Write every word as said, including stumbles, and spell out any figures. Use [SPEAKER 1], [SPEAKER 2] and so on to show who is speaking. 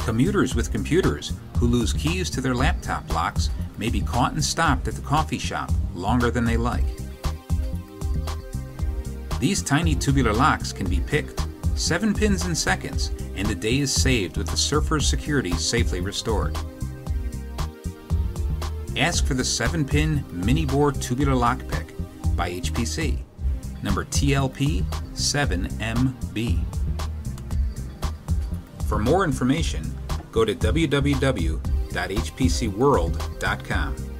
[SPEAKER 1] Commuters with computers who lose keys to their laptop locks may be caught and stopped at the coffee shop longer than they like. These tiny tubular locks can be picked, seven pins in seconds, and a day is saved with the surfer's security safely restored. Ask for the seven pin mini bore tubular lock pick by H P C, number T L P seven M B. For more information, go to w w w dot h p c world dot com.